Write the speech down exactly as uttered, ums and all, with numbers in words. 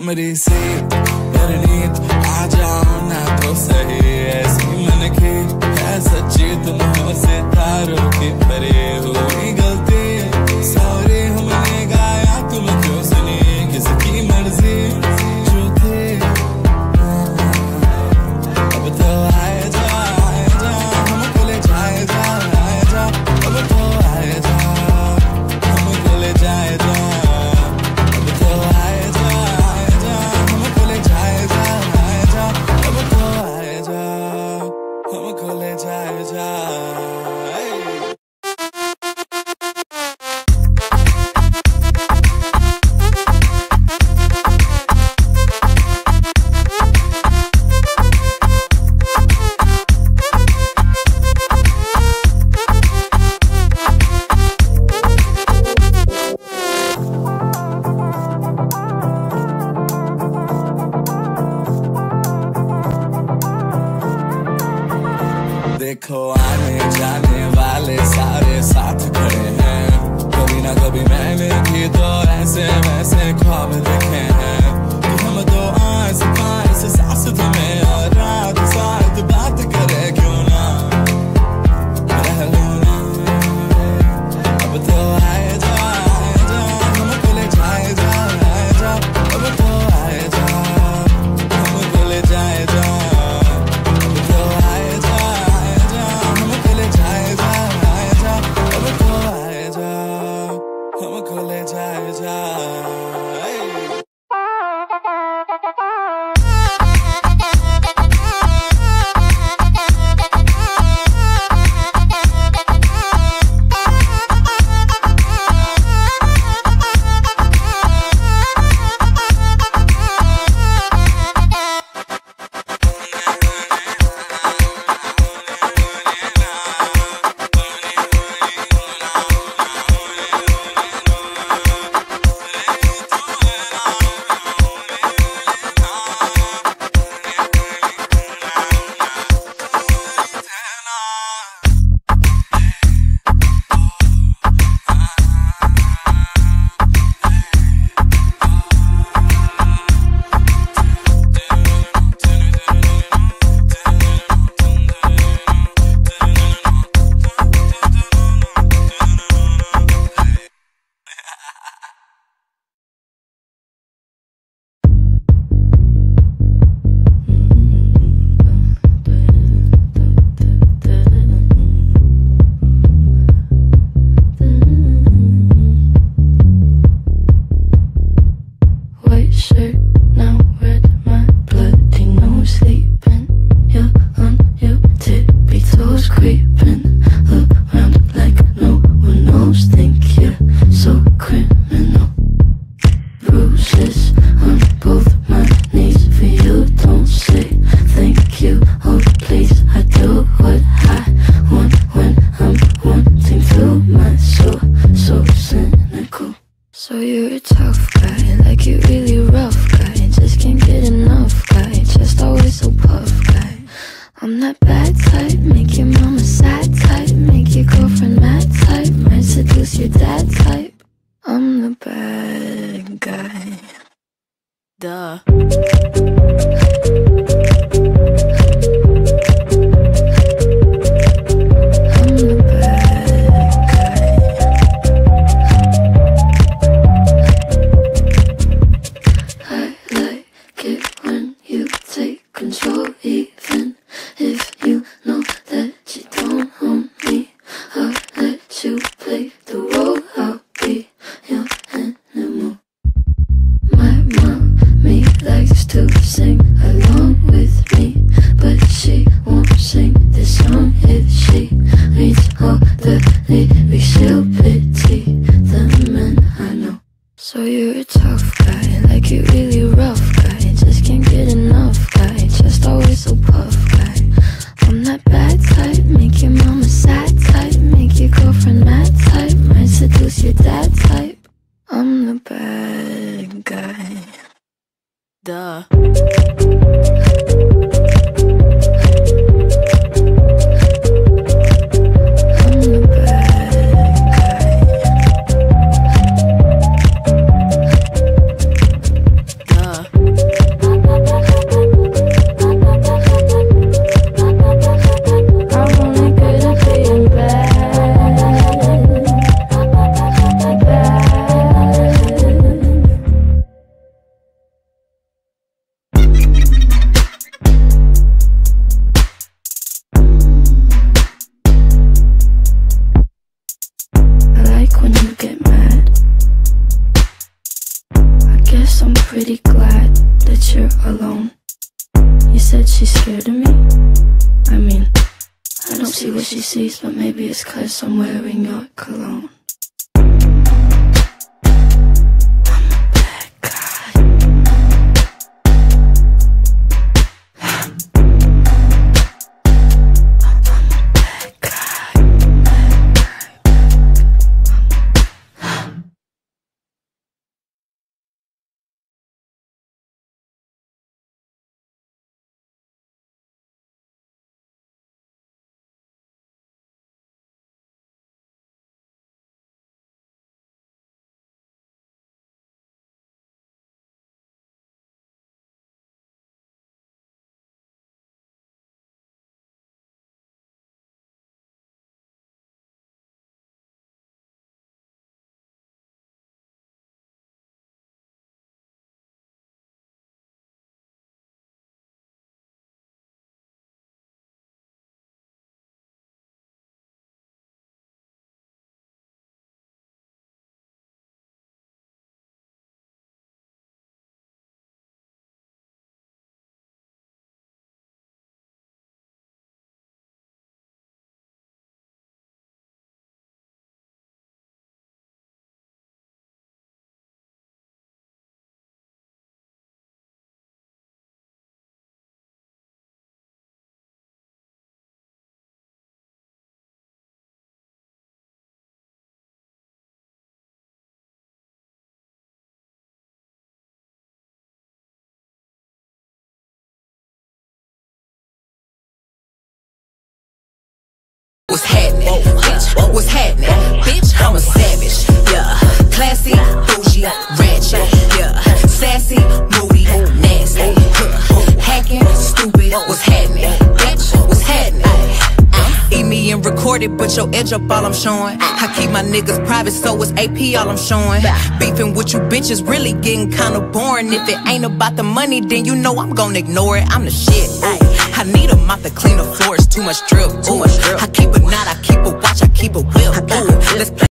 मेरी सीट मेरी नींद आ जाओ ना तो सही, ऐसी मन की है सच्ची तुम सितारों की परी हुई गलती, सॉरी हमने गाया तुम क्यों सुनी, किसकी मर्जी जो थी। अब तो आए जा आए जा हमको ले जाए जा आए जा, अब तो आए जा हमको ले जाए जा, अब तो आए जा आए जा हमको ले जाए जा आए जा, अब तो आए जा हमको ले जाए जा। देखो आने जाने वाले सारे साथ खड़े हैं, कभी ना कभी मैंने भी तो ऐसे वैसे ख्वाब देखे हैं कि हम तो आस पास सास तुम्हें और रात साथ बात करे क्यों ना रह लो ना। अब तो आए जा आए जा हमको ले जाए जा आए जा, अब तो आए जा हमको ले जाए जा, अब तो आए जा हमको ले जाए जा आए जा, अब तो आए जा हमको ले जाए जा। So you're a tough guy, like you really rough guy, just can't get enough guy, just always so puff guy. I'm that bad type, make your mama sad type, make your girlfriend mad type, might seduce your dad type. I'm the bad guy. Duh. So you're a tough guy, like you really rough guy, just can't get enough guy, just always so puff guy. I'm that bad type, make your mama sad type, make your girlfriend mad type, might seduce your dad type. I'm the bad guy. Duh. Duh. pretty glad that you're alone. You said she's scared of me? I mean, I don't see what she sees, but maybe it's 'cause I'm wearing your cologne. What's happening, bitch? What's happening, bitch? I'm a savage, yeah. Classy, bougie, ratchet, yeah. Sassy, moody, nasty, huh. Hacking, stupid. What's happening, bitch? What's happening? Eat me and record it, but your edge up all I'm showing. I keep my niggas private, so it's A P all I'm showing. Beefing with you bitches really getting kinda boring. If it ain't about the money, then you know I'm gonna ignore it. I'm the shit, ooh. I need a mop to clean the floors, too much drip, ooh. I keep a knot, I keep a watch, I keep a whip, ooh. Let's play